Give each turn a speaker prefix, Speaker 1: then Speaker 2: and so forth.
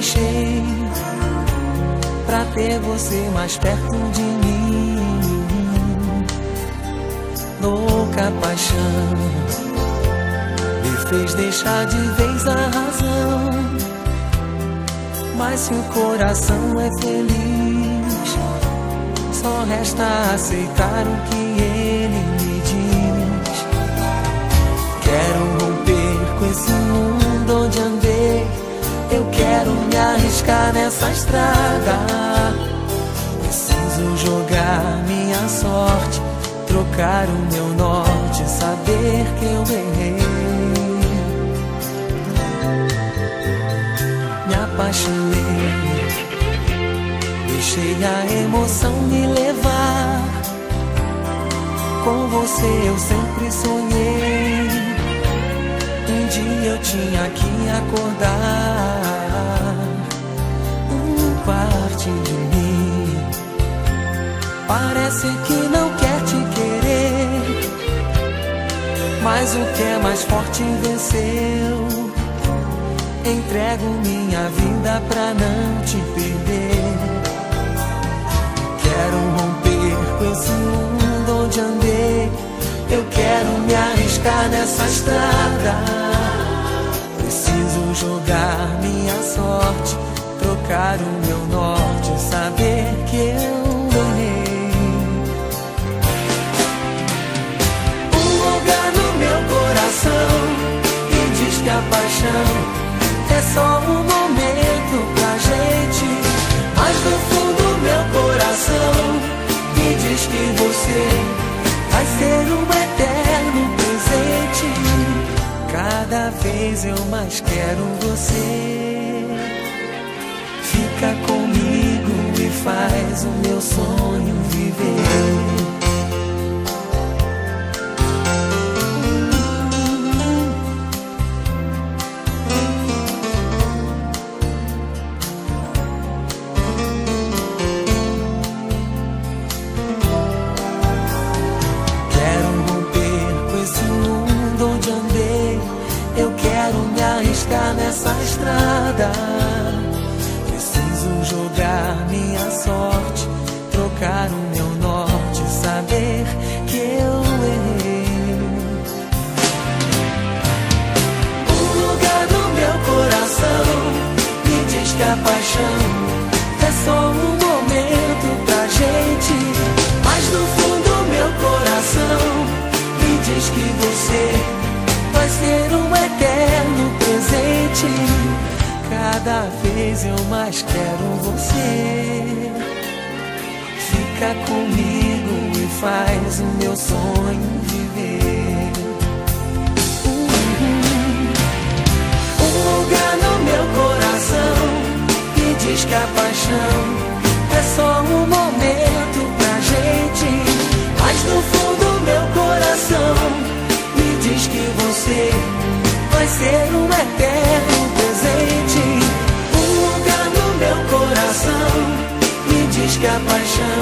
Speaker 1: deixei pra ter você mais perto de mim. Louca paixão me fez deixar de vez a razão. Mas se o coração é feliz, só resta aceitar o que ele me diz. Quero romper com esse mundo onde andei, eu quero me arriscar nessa estrada. Preciso jogar minha sorte, trocar o meu norte, saber que eu errei. Me apaixonei, deixei a emoção me levar. Com você eu sempre sonhei, um dia eu tinha que acordar. Parte de mim parece que não quer te querer, mas o que é mais forte venceu. Entrego minha vida pra não te perder. Quero romper com esse mundo onde andei, eu quero me arriscar nessa estrada. Preciso jogar minha sorte, trocar o meu norte, saber que eu errei. Um lugar no meu coração que diz que a paixão é só um momento pra gente, mas no fundo meu coração me diz que você vai ser um eterno presente. Cada vez eu mais quero você. Fica comigo e faz o meu sonho viver. Quero romper com esse mundo onde andei, eu quero me arriscar nessa estrada. Jogar minha sorte, trocar o meu norte, saber que eu errei. Um lugar no meu coração me diz que a paixão é só um momento pra gente, mas no fundo meu coração me diz que você vai ser um eterno presente. Cada vez eu mais quero você. Fica comigo e faz o meu sonho viver. Um lugar no meu coração que diz que a paixão é só um momento pra gente, mas no fundo meu coração me diz que você vai ser um eterno presente. Um lugar no meu coração me diz que a paixão